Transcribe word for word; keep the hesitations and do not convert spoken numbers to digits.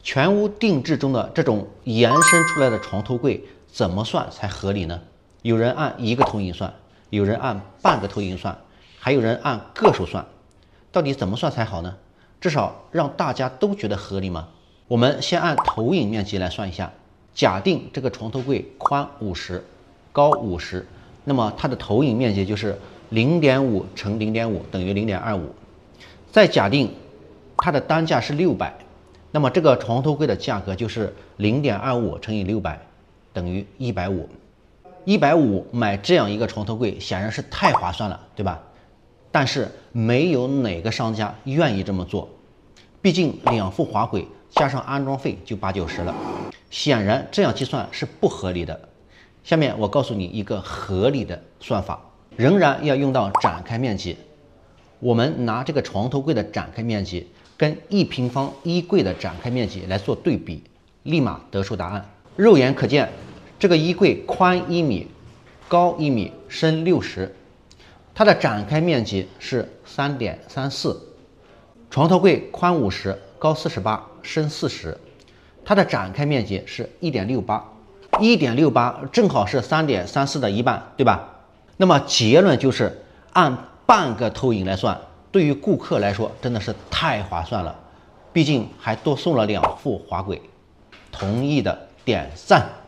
全屋定制中的这种延伸出来的床头柜怎么算才合理呢？有人按一个投影算，有人按半个投影算，还有人按个数算。到底怎么算才好呢？至少让大家都觉得合理吗？我们先按投影面积来算一下。假定这个床头柜宽五十，高五十，那么它的投影面积就是零点五乘零点五等于零点二五。再假定它的单价是六百，那么这个床头柜的价格就是零点二五乘以六百等于一百五。一百五买这样一个床头柜显然是太划算了，对吧？但是没有哪个商家愿意这么做，毕竟两副滑轨加上安装费就八九十了，显然这样计算是不合理的。下面我告诉你一个合理的算法，仍然要用到展开面积。我们拿这个床头柜的展开面积跟一平方衣柜的展开面积来做对比，立马得出答案。肉眼可见，这个衣柜宽一米，高一米，深六十，它的展开面积是 三点三四。床头柜宽五十，高四十八，深四十，它的展开面积是 一点六八。一点六八正好是 三点三四 的一半，对吧？那么结论就是按半个投影来算，对于顾客来说真的是太划算了，毕竟还多送了两副滑轨。同意的点赞。